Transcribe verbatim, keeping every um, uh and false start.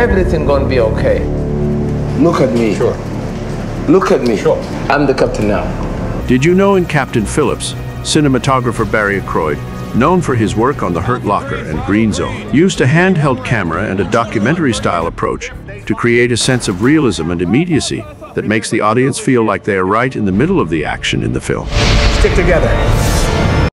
everything gonna be okay. Look at me. Sure. Look at me. Sure. I'm the captain now. Did you know in Captain Phillips, cinematographer Barry Ackroyd, known for his work on The Hurt Locker and Green Zone, used a handheld camera and a documentary-style approach to create a sense of realism and immediacy that makes the audience feel like they are right in the middle of the action in the film. Stick together.